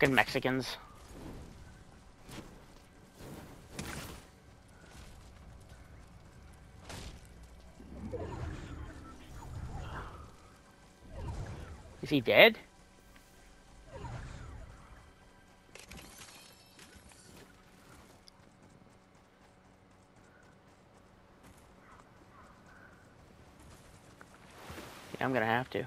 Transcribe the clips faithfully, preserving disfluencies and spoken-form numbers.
Fucking Mexicans. Is he dead? Yeah, I'm gonna have to.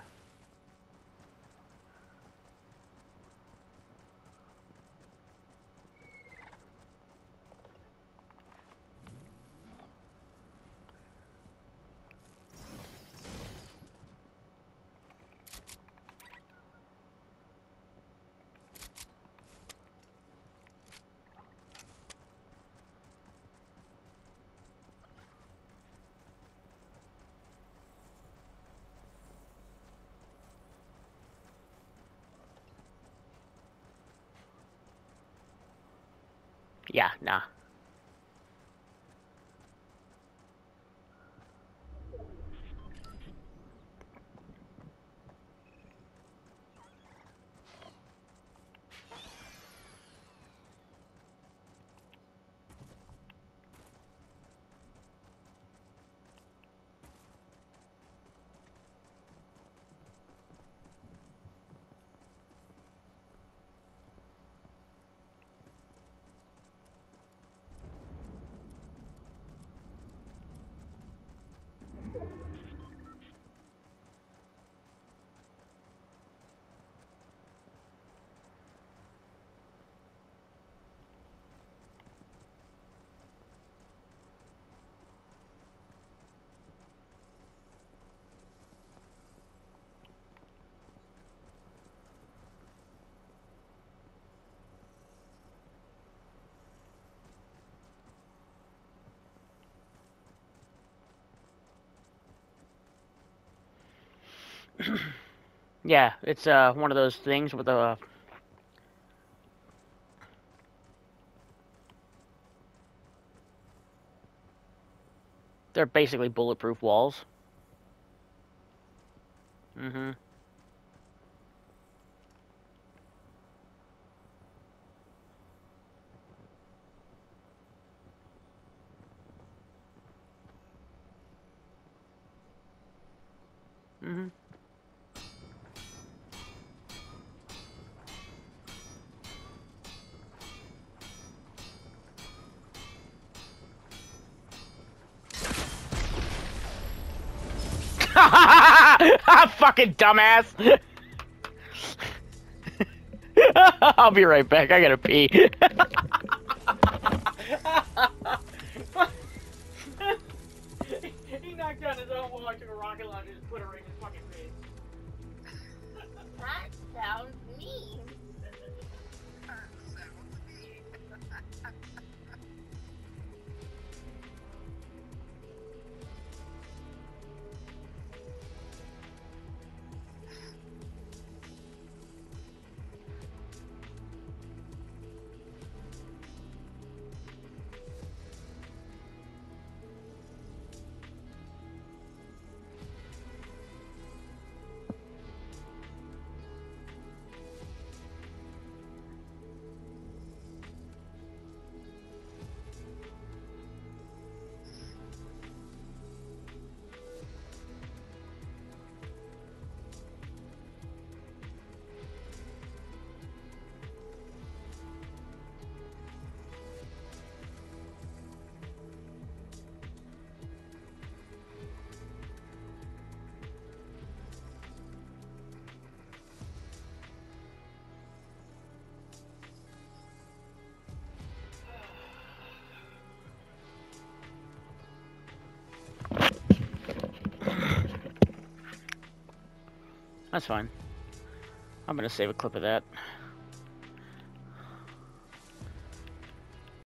Yeah, nah. Yeah, it's uh one of those things with a. They're basically bulletproof walls. Mm-hmm. Mm-hmm. Fucking dumbass! I'll be right back. I gotta pee. He knocked down his own wall, took a rocket launcher, and put it right in his fucking face. That sounds mean. That's fine. I'm gonna save a clip of that.